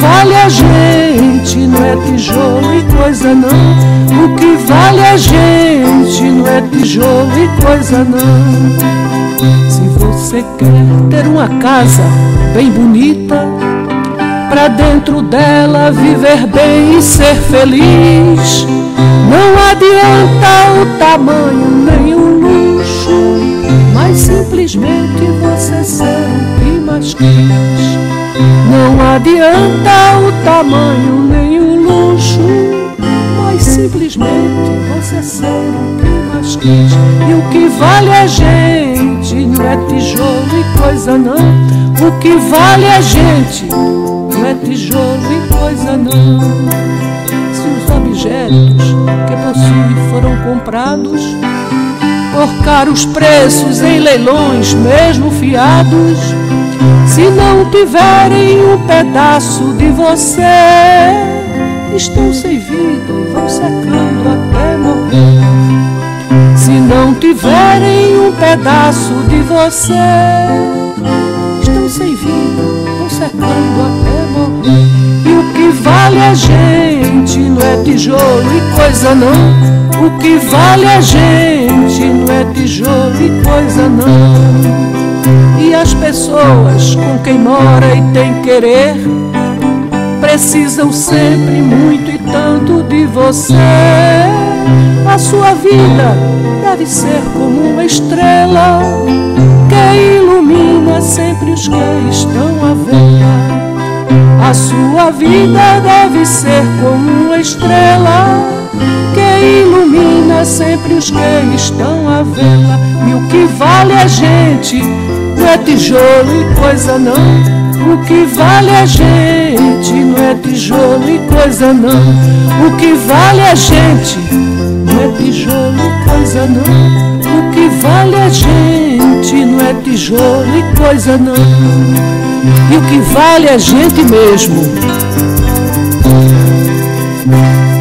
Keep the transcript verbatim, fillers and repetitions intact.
vale a gente não é tijolo e coisa não. O que vale a gente não é tijolo e coisa não. Se você quer ter uma casa bem bonita, pra dentro dela viver bem e ser feliz, não adianta o tamanho nem o luxo, mas simplesmente você ser o que mais quis. Não adianta o tamanho nem o luxo, mas simplesmente você ser o que mais quis. E o que vale a gente não é tijolo e coisa não. O que vale a gente não é tijolo e coisa não. Se os objetos que possui foram comprados por caros preços em leilões mesmo fiados, se não tiverem um pedaço de você, estão sem vida e vão secando até morrer. Se não tiverem um pedaço de você, estão sem vida, vão secando até morrer. E o que vale a gente não é tijolo e coisa não. O que vale a gente não é tijolo e coisa não. E as pessoas com quem mora e tem querer precisam sempre muito e tanto de você. A sua vida deve ser como uma estrela que ilumina sempre os que estão à vela. A sua vida deve ser como uma estrela que ilumina sempre os que estão à vela. E o que vale a gente não é tijolo e coisa não. O que vale a gente não é tijolo e coisa não. O que vale a gente não é tijolo e coisa não. O que vale a gente não é tijolo e coisa não. E o que vale a gente mesmo